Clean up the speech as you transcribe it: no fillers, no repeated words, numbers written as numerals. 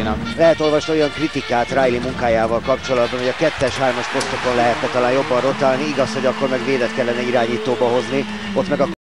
Rileynak. Lehet olvasni olyan kritikát Riley munkájával kapcsolatban, hogy a 2-es-3-as posztokon lehetne talán jobban rotálni, igaz, hogy akkor meg Védet kellene irányítóba hozni, ott meg a